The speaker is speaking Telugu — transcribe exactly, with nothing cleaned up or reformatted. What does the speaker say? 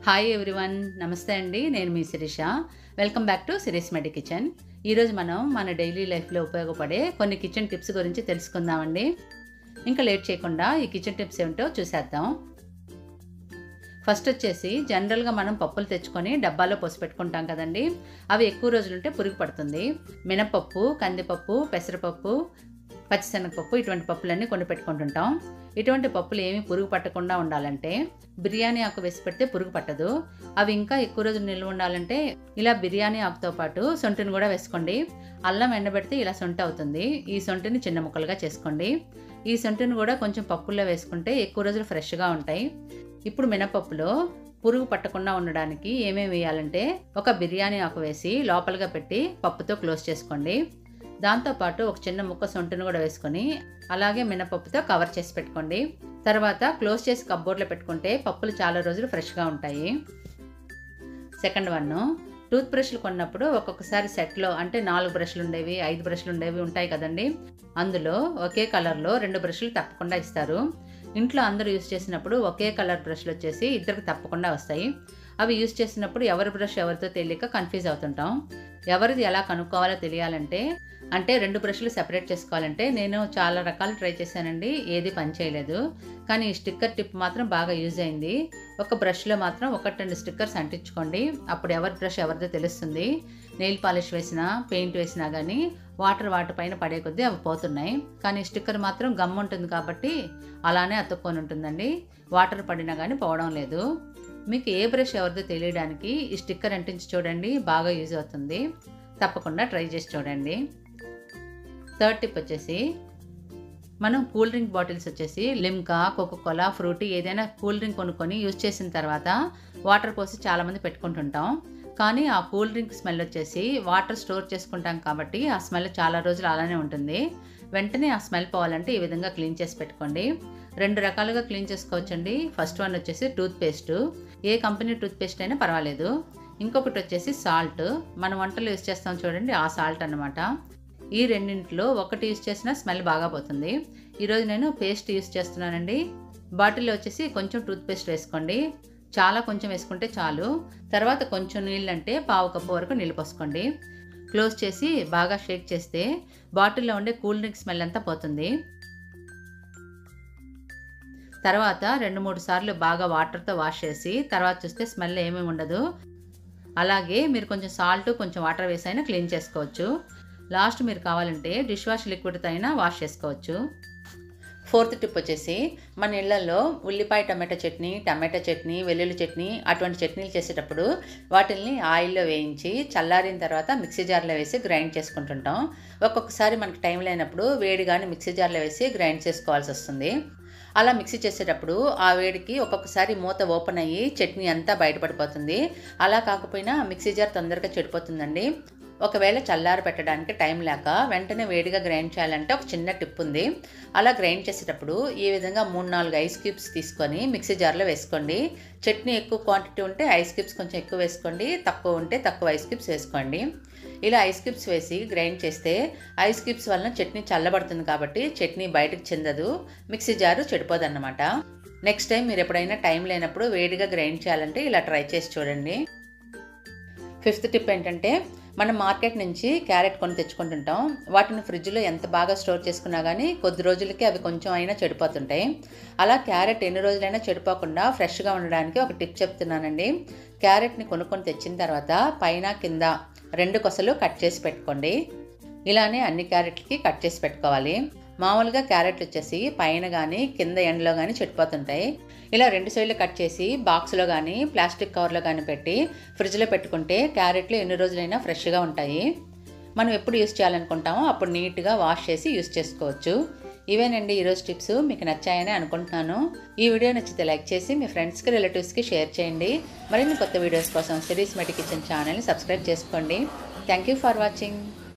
హాయ్ ఎవ్రీవన్, నమస్తే అండి. నేను మీ Sirisha. Welcome back to Siri's medi kitchen. ఈరోజు మనం మన డైలీ లైఫ్లో ఉపయోగపడే కొన్ని కిచెన్ టిప్స్ గురించి తెలుసుకుందామండి. ఇంకా లేట్ చేయకుండా ఈ కిచెన్ టిప్స్ ఏమిటో చూసేద్దాం. ఫస్ట్ వచ్చేసి జనరల్గా మనం పప్పులు తెచ్చుకొని డబ్బాలో పోసి పెట్టుకుంటాం కదండి. అవి ఎక్కువ రోజులుంటే పురుగు పడుతుంది. మినపప్పు, కందిపప్పు, పెసరపప్పు, పచ్చిశనగపప్పు ఇటువంటి పప్పులన్నీ కొని పెట్టుకుంటుంటాం. ఇటువంటి పప్పులు ఏమీ పురుగు పట్టకుండా ఉండాలంటే బిర్యానీ ఆకు వేసి పెడితే పురుగు పట్టదు. అవి ఇంకా ఎక్కువ రోజులు నిల్వ ఉండాలంటే ఇలా బిర్యానీ ఆకుతో పాటు సొంటిని కూడా వేసుకోండి. అల్లం ఎండబెడితే ఇలా సొంట అవుతుంది. ఈ సొంటిని చిన్న ముక్కలుగా చేసుకోండి. ఈ సొంటిని కూడా కొంచెం పప్పుల్లో వేసుకుంటే ఎక్కువ రోజులు ఫ్రెష్గా ఉంటాయి. ఇప్పుడు మినపప్పులో పురుగు పట్టకుండా ఉండడానికి ఏమేమి వేయాలంటే ఒక బిర్యానీ ఆకు వేసి లోపలగా పెట్టి పప్పుతో క్లోజ్ చేసుకోండి. దాంతోపాటు ఒక చిన్న ముక్క సొంటును కూడా వేసుకొని అలాగే మినపప్పుతో కవర్ చేసి పెట్టుకోండి. తర్వాత క్లోజ్ చేసి కబ్బోర్డ్లో పెట్టుకుంటే పప్పులు చాలా రోజులు ఫ్రెష్గా ఉంటాయి. సెకండ్ వన్, టూత్ బ్రష్లు కొన్నప్పుడు ఒక్కొక్కసారి సెట్లో అంటే నాలుగు బ్రష్లు ఉండేవి, ఐదు బ్రష్లు ఉండేవి ఉంటాయి కదండి. అందులో ఒకే కలర్లో రెండు బ్రష్లు తప్పకుండా ఇస్తారు. ఇంట్లో అందరూ యూజ్ చేసినప్పుడు ఒకే కలర్ బ్రష్లు వచ్చేసి ఇద్దరికి తప్పకుండా వస్తాయి. అవి యూజ్ చేసినప్పుడు ఎవరి బ్రష్ ఎవరితో తెలియక కన్ఫ్యూజ్ అవుతుంటాం. ఎవరిది ఎలా కనుక్కోవాలో తెలియాలంటే అంటే రెండు బ్రష్లు సెపరేట్ చేసుకోవాలంటే నేను చాలా రకాలు ట్రై చేశానండి, ఏది పని చేయలేదు. కానీ ఈ స్టిక్కర్ టిప్ మాత్రం బాగా యూజ్ అయింది. ఒక బ్రష్లో మాత్రం ఒకటి రెండు స్టిక్కర్స్ అంటించుకోండి. అప్పుడు ఎవరి బ్రష్ ఎవరిదో తెలుస్తుంది. నెయిల్ పాలిష్ వేసినా పెయింట్ వేసినా కానీ వాటర్ వాటి పైన పడే కొద్దీ అవి పోతున్నాయి. కానీ స్టిక్కర్ మాత్రం గమ్ ఉంటుంది కాబట్టి అలానే అతుక్కొని ఉంటుందండి. వాటర్ పడినా కానీ పోవడం లేదు. మీకు ఏ బ్రష్ ఎవరిదో తెలియడానికి ఈ స్టిక్కర్ అంటించి చూడండి, బాగా యూజ్ అవుతుంది. తప్పకుండా ట్రై చేసి చూడండి. థర్డ్ టిప్ వచ్చేసి మనం కూల్ డ్రింక్ బాటిల్స్ వచ్చేసి లిమ్కా, కోకోకోలా, ఫ్రూటీ ఏదైనా కూల్ డ్రింక్ కొనుక్కొని యూజ్ చేసిన తర్వాత వాటర్ పోసి చాలామంది పెట్టుకుంటుంటాం. కానీ ఆ కూల్ డ్రింక్ స్మెల్ వచ్చేసి వాటర్ స్టోర్ చేసుకుంటాం కాబట్టి ఆ స్మెల్ చాలా రోజులు అలానే ఉంటుంది. వెంటనే ఆ స్మెల్ పోవాలంటే ఈ విధంగా క్లీన్ చేసి పెట్టుకోండి. రెండు రకాలుగా క్లీన్ చేసుకోవచ్చండి. ఫస్ట్ వన్ వచ్చేసి టూత్ పేస్ట్, ఏ కంపెనీ టూత్ పేస్ట్ అయినా పర్వాలేదు. ఇంకొకటి వచ్చేసి సాల్ట్, మన వంటలు యూజ్ చేస్తాం చూడండి, ఆ సాల్ట్ అన్నమాట. ఈ రెండింటిలో ఒకటి యూజ్ చేసినా స్మెల్ బాగా పోతుంది. ఈరోజు నేను పేస్ట్ యూజ్ చేస్తున్నానండి. బాటిల్లో వచ్చేసి కొంచెం టూత్ పేస్ట్ వేసుకోండి, చాలా కొంచెం వేసుకుంటే చాలు. తర్వాత కొంచెం నీళ్ళు అంటే పావు కప్పు వరకు నీళ్ళు పోసుకోండి. క్లోజ్ చేసి బాగా షేక్ చేస్తే బాటిల్లో ఉండే కూల్ డ్రింక్ స్మెల్ అంతా పోతుంది. తర్వాత రెండు మూడు సార్లు బాగా వాటర్తో వాష్ చేసి తర్వాత చూస్తే స్మెల్ ఏమీ ఉండదు. అలాగే మీరు కొంచెం సాల్ట్ కొంచెం వాటర్ వేసి అయినా క్లీన్ చేసుకోవచ్చు. లాస్ట్ మీరు కావాలంటే డిష్ వాష్ లిక్విడ్తో అయినా వాష్ చేసుకోవచ్చు. ఫోర్త్ టిప్ వచ్చేసి మన ఇళ్లలో ఉల్లిపాయ టమాటా చట్నీ, టమాటా చట్నీ, వెల్లుల్లి చట్నీ అటువంటి చట్నీలు చేసేటప్పుడు వాటిల్ని ఆయిల్లో వేయించి చల్లారిన తర్వాత మిక్సీ జార్లో వేసి గ్రైండ్ చేసుకుంటుంటాం. ఒక్కొక్కసారి మనకు టైం లేనప్పుడు వేడిగానే మిక్సీ జార్లో వేసి గ్రైండ్ చేసుకోవాల్సి వస్తుంది. అలా మిక్సీ చేసేటప్పుడు ఆ వేడికి ఒక్కొక్కసారి మూత ఓపెన్ అయ్యి చట్నీ అంతా బయటపడిపోతుంది. అలా కాకపోయినా మిక్సీ జార్ తొందరగా చెడిపోతుందండి. ఒకవేళ చల్లారి పెట్టడానికి టైం లేక వెంటనే వేడిగా గ్రైండ్ చేయాలంటే ఒక చిన్న టిప్ ఉంది. అలా గ్రైండ్ చేసేటప్పుడు ఈ విధంగా మూడు నాలుగు ఐస్ క్యూబ్స్ తీసుకొని మిక్సీ జార్లో వేసుకోండి. చట్నీ ఎక్కువ క్వాంటిటీ ఉంటే ఐస్ క్యూబ్స్ కొంచెం ఎక్కువ వేసుకోండి, తక్కువ ఉంటే తక్కువ ఐస్ క్యూబ్స్ వేసుకోండి. ఇలా ఐస్ క్యూబ్స్ వేసి గ్రైండ్ చేస్తే ఐస్ క్యూబ్స్ వలన చట్నీ చల్లబడుతుంది కాబట్టి చట్నీ బయటకు చెందదు, మిక్సీ జారు చెడిపోదన్నమాట. నెక్స్ట్ టైం మీరు ఎప్పుడైనా టైం లేనప్పుడు వేడిగా గ్రైండ్ చేయాలంటే ఇలా ట్రై చేసి చూడండి. ఫిఫ్త్ టిప్ ఏంటంటే మనం మార్కెట్ నుంచి క్యారెట్ కొని తెచ్చుకుంటుంటాం. వాటిని ఫ్రిడ్జ్లో ఎంత బాగా స్టోర్ చేసుకున్నా కానీ కొద్ది రోజులకి అవి కొంచెం అయినా చెడిపోతుంటాయి. అలా క్యారెట్ ఎన్ని రోజులైనా చెడిపోకుండా ఫ్రెష్గా ఉండడానికి ఒక టిప్ చెప్తున్నానండి. క్యారెట్ని కొనుక్కొని తెచ్చిన తర్వాత పైన కింద రెండు కొసలు కట్ చేసి పెట్టుకోండి. ఇలానే అన్ని క్యారెట్లకి కట్ చేసి పెట్టుకోవాలి. మామూలుగా క్యారెట్లు వచ్చేసి పైన కానీ కింద ఎండలో కానీ చెడిపోతుంటాయి. ఇలా రెండు సైడ్లు కట్ చేసి బాక్స్లో కానీ ప్లాస్టిక్ కవర్లో కానీ పెట్టి ఫ్రిడ్జ్లో పెట్టుకుంటే క్యారెట్లు ఎన్ని రోజులైనా ఫ్రెష్గా ఉంటాయి. మనం ఎప్పుడు యూజ్ చేయాలనుకుంటామో అప్పుడు నీట్గా వాష్ చేసి యూజ్ చేసుకోవచ్చు. ఇవేనండి ఈరోజు టిప్స్. మీకు నచ్చాయని అనుకుంటున్నాను. ఈ వీడియో నచ్చితే లైక్ చేసి మీ ఫ్రెండ్స్కి, రిలేటివ్స్కి షేర్ చేయండి. మరిన్ని కొత్త వీడియోస్ కోసం సిరీస్ మెడి కిచెన్ ఛానల్ని సబ్స్క్రైబ్ చేసుకోండి. Thank you for watching.